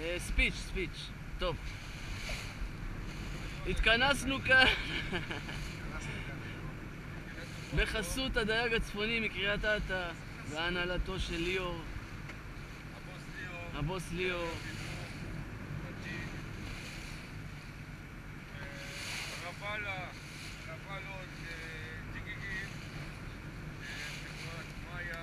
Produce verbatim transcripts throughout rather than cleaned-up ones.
ספיץ', ספיץ'. טוב. התכנסנו כאן בחסות הדייג הצפוני מקריית אתא בהנהלתו של ליאור, הבוס ליאור. רבלה, רבלות, דיגיגים, חברת מאיה.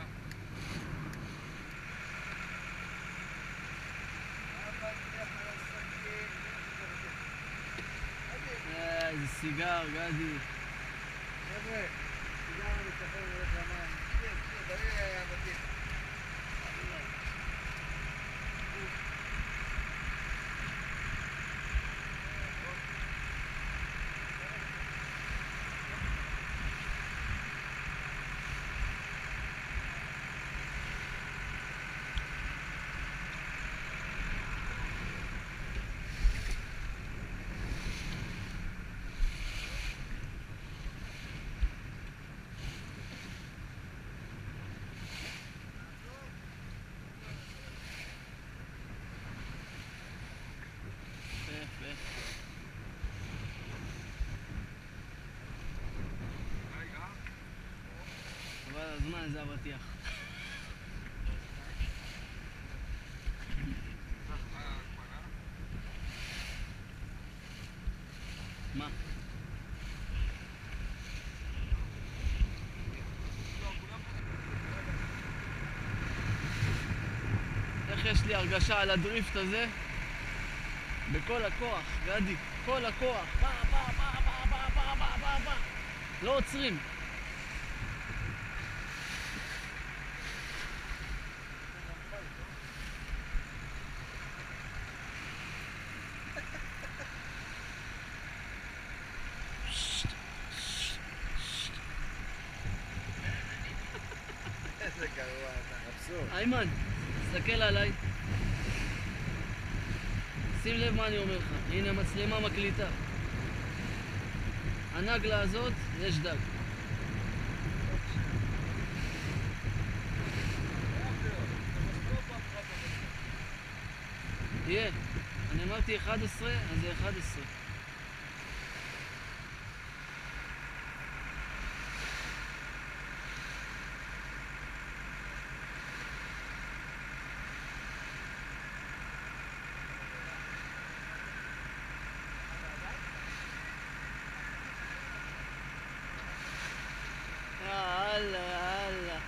איזה סיגר, גדי. חבר'ה, סיגר מתכפר ללך למים. כן, כן, תביא הבתים. אבל הזמן זה הבטיח. מה? איך יש לי הרגשה על הדריפט הזה? בכל הכוח, גדי, כל הכוח. בא, בא, בא, בא, בא, בא, בא, בא, בא. לא עוצרים. איזה גרוע אתה, אבסורד. איימן, תסתכל עליי. שים לב מה אני אומר לך. הנה המצלמה מקליטה. הנגלה הזאת, יש דג. תהיה. אני אמרתי אחת עשרה, אז זה אחת עשרה. יאללה, יאללה.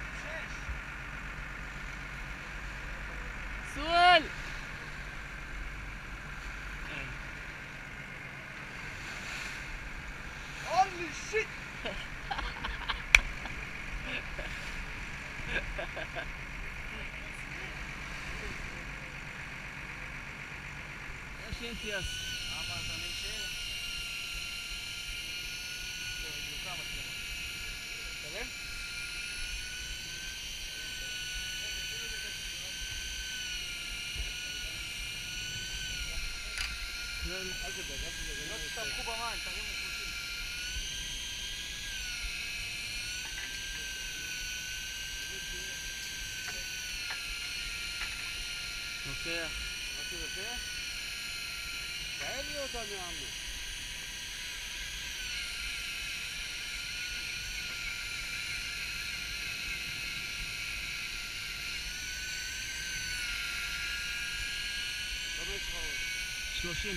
סואל! הולי שיט! יש אינטיאס. למה אתה נשאר? שלם? אל תדאג, אל תדאג. לא תסתבכו במים, תרימו חושים. לוקח. משהו לוקח? תאר לי אותה מעמנו. כמה יש לך עוד? שלושים.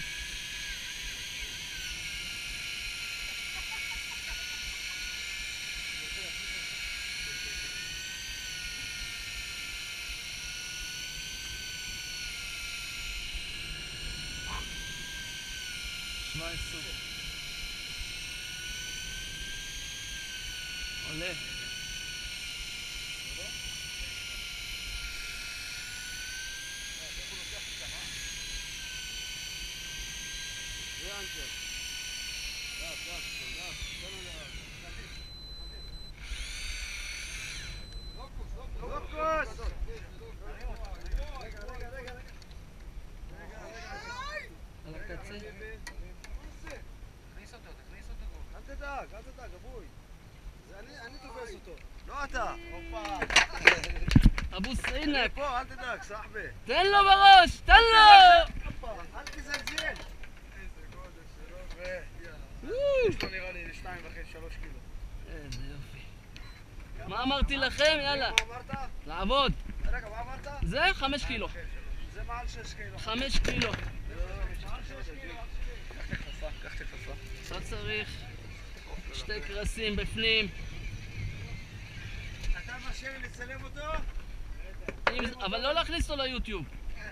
שבע עשרה. עולה. זה אנצ'ר. דף, דף, דף, תן לו לאט. לוקוס! רגע, רגע, רגע. על הקצה. תכניס אותו, תכניס אותו. אל תדאג, אל תדאג, אבוי. אני תופס אותו. לא אתה. אבו אבו סינק. פה, אל תדאג, סחבי. תן לו בראש, תן לו! אל תזלזל. איזה גודל שלו. ויאללה. יש לו נראה לי שתיים וחצי, שלוש קילו. איזה יופי. מה אמרתי לכם? יאללה. מה אמרת? לעבוד. רגע, מה אמרת? זה חמש קילו. זה מעל שש קילו. חמש קילו. מעל שש קילו. קח את הכפפה, קח את הכפפה. לא צריך. שתי קרסים בפנים. אתה מרשה לי לצלם אותו? אם- אבל לא להכניס אותו ליוטיוב.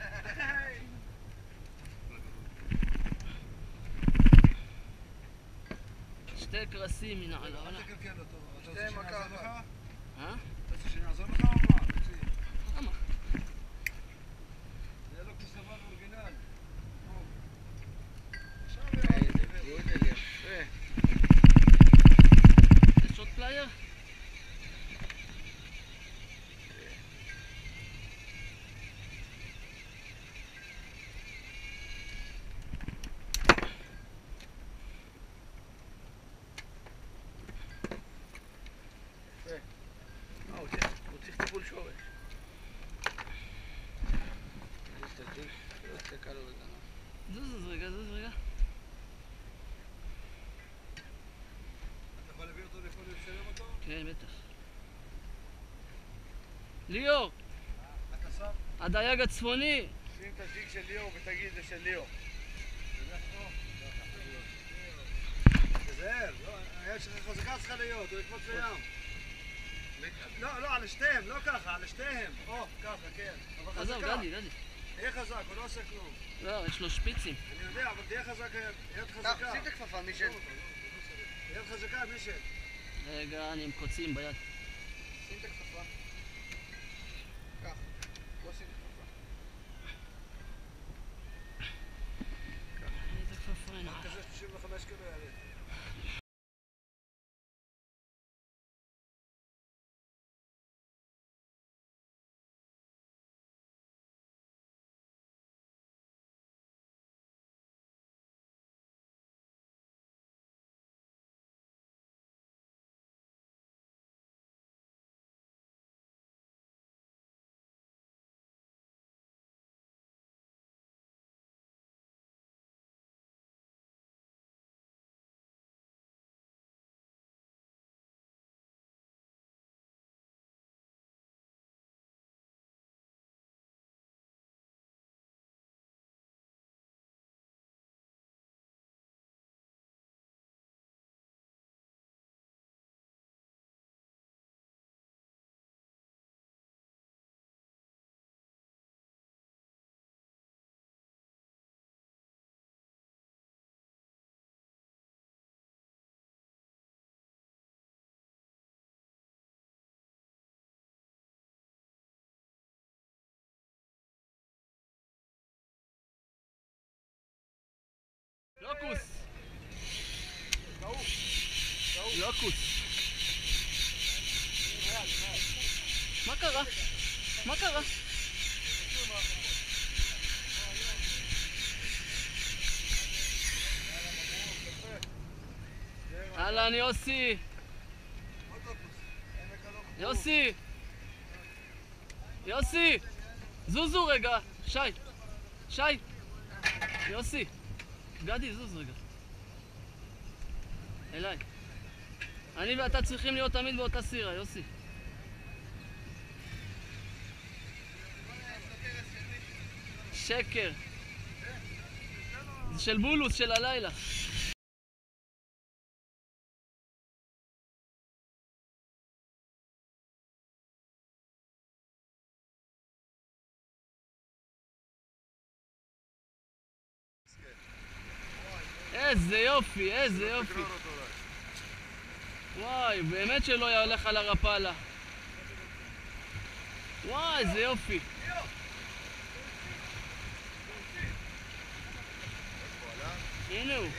שתי קרסים מן העלה. אל תקלקל אותו. אתה רוצה שנעזור לך? אה? אתה רוצה שנעזור לך או מה? למה? זה לא כסבן אורגינל. עכשיו גודל יפה. יש עוד פלייר? אה, הוא צריך- הוא צריך טיפול שורש. תסתכל לו בזנב. זוז זוז רגע, זוז רגע. אתה יכול להביא אותו לפה לצלם אותו? כן, בטח. ליאור, אתה שם? הדייג הצפוני. שים את הג'יג של ליאור ותגיד זה של ליאור. תזהר, לא, היד שלך חזקה צריכה להיות, הוא יקפוץ לים. לא, לא, על שתיהם, לא ככה, על שתיהם. או, ככה, כן. אבל עזוב, חזקה. גדי, גדי. תהיה חזק, הוא לא עושה כלום. לא, יש לו שפיצים. אני יודע, אבל תהיה חזק, יד חזקה. שים את הכפפה, מישל. יד חזקה, מישל. רגע, אני עם קוצים ביד. שים את הכפפה. קח. בוא שים את הכפפה. איזה כפפה אין. כזה שלושים וחמש קילו יעלה. לוקוס! לוקוס! מה קרה? מה קרה? אהלן יוסי! יוסי! יוסי! זוזו רגע! שי! שי! יוסי! גדי, זוז רגע. אליי. אני ואתה צריכים להיות תמיד באותה סירה, יוסי. שקר. זה של בולוס של הלילה. איזה יופי, איזה יופי. וואי, באמת שלא יהלך על הרפאלה. וואי, איזה יופי. הנה הוא.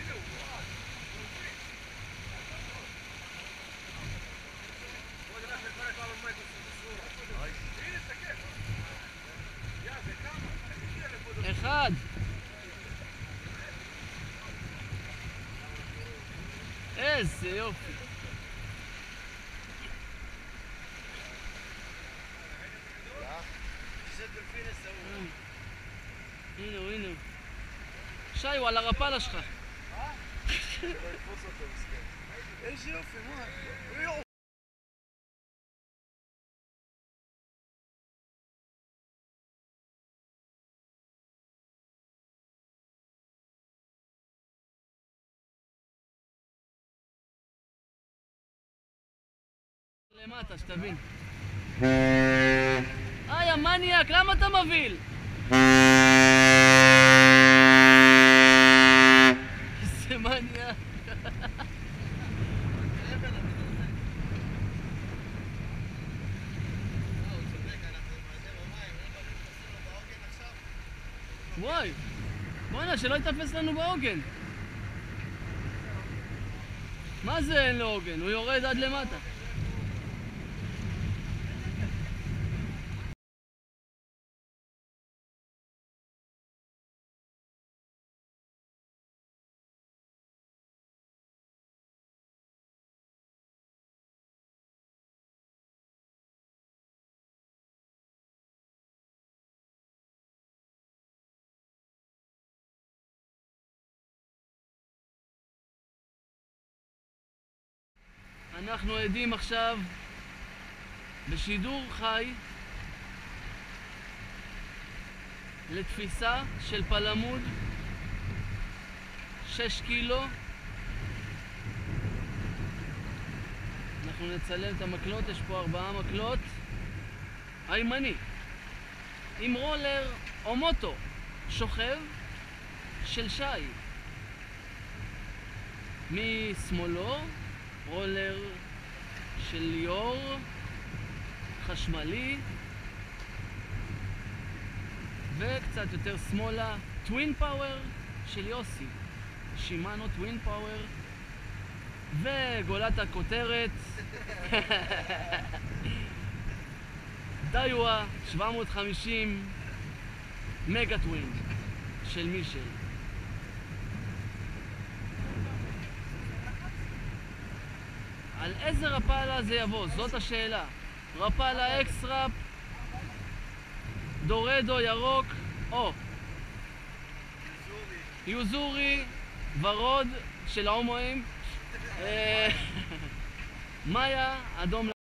אחד. איזה יופי. Yeah. הנה הוא, הנה הוא. שי, הוא על הרפאלה שלך. איזה יופי, מה? יואו. למטה, שתבין. היי, המניאק, למה אתה מבהיל? איזה מניאק. וואי, בוא'נה, שלא יתפס לנו בעוגן. מה זה אין לו עוגן? הוא יורד עד למטה. אנחנו עדים עכשיו בשידור חי לתפיסה של פלמוד שש קילו. אנחנו נצלם את המקלות, יש פה ארבעה מקלות. הימני עם רולר או מוטו שוכב של שי. משמאלו רולר של ליאור חשמלי, וקצת יותר שמאלה טווין פאוור של יוסי, שימאנו טווין פאוור. וגולת הכותרת דיווה שבע מאות וחמישים מגה טווין של מישל. על איזה רפאלה זה יבוא? זאת השאלה. רפאלה אקס-ראפ, דורדו ירוק, או יוזורי, ורוד של ההומואים, מאיה, אדום